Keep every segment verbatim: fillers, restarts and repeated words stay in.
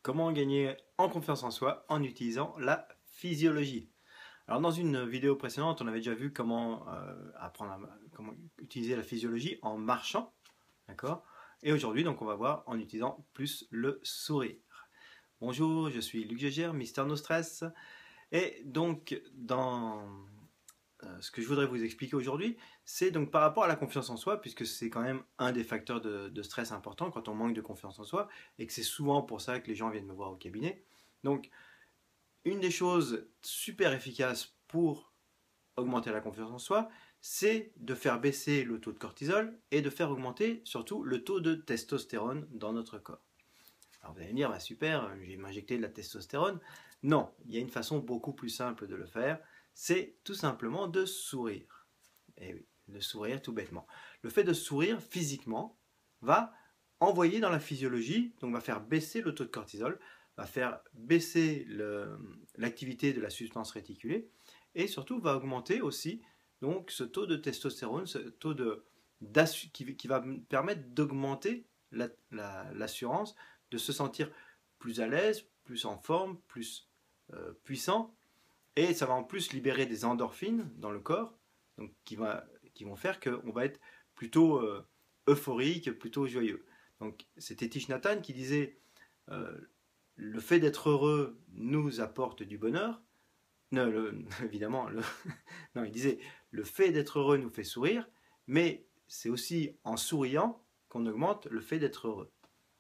Comment gagner en confiance en soi en utilisant la physiologie. Alors dans une vidéo précédente, on avait déjà vu comment euh, apprendre à, comment utiliser la physiologie en marchant, d'accord? Et aujourd'hui, donc, on va voir en utilisant plus le sourire. Bonjour, je suis Luc Gégère, Mister No Stress, et donc dans euh, ce que je voudrais vous expliquer aujourd'hui, c'est donc par rapport à la confiance en soi, puisque c'est quand même un des facteurs de, de stress important quand on manque de confiance en soi, et que c'est souvent pour ça que les gens viennent me voir au cabinet. Donc, une des choses super efficaces pour augmenter la confiance en soi, c'est de faire baisser le taux de cortisol et de faire augmenter surtout le taux de testostérone dans notre corps. Alors vous allez me dire, bah super, je vais m'injecter de la testostérone. Non, il y a une façon beaucoup plus simple de le faire, c'est tout simplement de sourire. Et oui, de sourire tout bêtement. Le fait de sourire physiquement va envoyer dans la physiologie, donc va faire baisser le taux de cortisol, va faire baisser l'activité de la substance réticulée et surtout va augmenter aussi donc ce taux de testostérone, ce taux de, qui, qui va permettre d'augmenter l'assurance, la, la, de se sentir plus à l'aise, plus en forme, plus euh, puissant, et ça va en plus libérer des endorphines dans le corps, donc qui, va, qui vont faire qu'on va être plutôt euh, euphorique, plutôt joyeux. Donc c'était Thich Nhat Hanh qui disait euh, le fait d'être heureux nous apporte du bonheur. Non, le, évidemment, le, non, il disait le fait d'être heureux nous fait sourire, mais c'est aussi en souriant qu'on augmente le fait d'être heureux.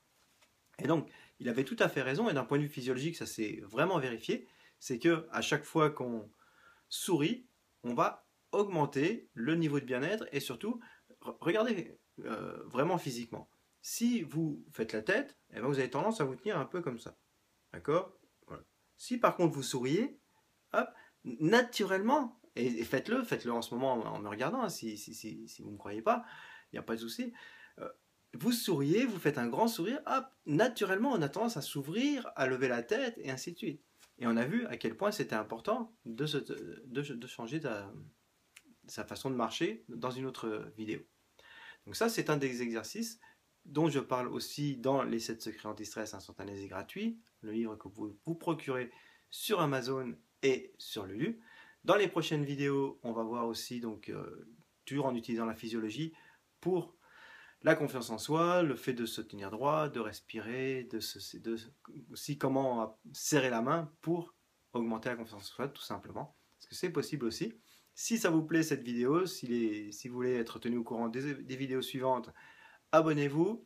Et donc, il avait tout à fait raison, et d'un point de vue physiologique, ça s'est vraiment vérifié, c'est que à chaque fois qu'on sourit, on va augmenter le niveau de bien-être, et surtout, regardez euh, vraiment physiquement. Si vous faites la tête, eh ben vous avez tendance à vous tenir un peu comme ça. D'accord ? Voilà. Si par contre vous souriez, hop, naturellement, et, et faites-le, faites-le en ce moment en me regardant, hein, si, si, si, si vous ne me croyez pas, il n'y a pas de souci. Euh, vous souriez, vous faites un grand sourire, hop, naturellement on a tendance à s'ouvrir, à lever la tête, et ainsi de suite. Et on a vu à quel point c'était important de, se, de, de changer ta, sa façon de marcher dans une autre vidéo. Donc ça, c'est un des exercices dont je parle aussi dans les sept secrets anti-stress instantanés et gratuits, le livre que vous vous procurez sur Amazon et sur Lulu. Dans les prochaines vidéos, on va voir aussi, donc, euh, toujours en utilisant la physiologie, pour la confiance en soi, le fait de se tenir droit, de respirer, de, se, de aussi comment serrer la main pour augmenter la confiance en soi, tout simplement. Parce que c'est possible aussi. Si ça vous plaît cette vidéo, si, les, si vous voulez être tenu au courant des, des vidéos suivantes, abonnez-vous.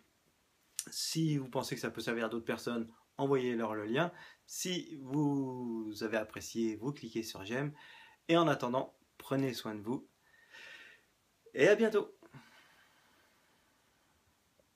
Si vous pensez que ça peut servir à d'autres personnes, envoyez-leur le lien. Si vous avez apprécié, vous cliquez sur j'aime. Et en attendant, prenez soin de vous. Et à bientôt!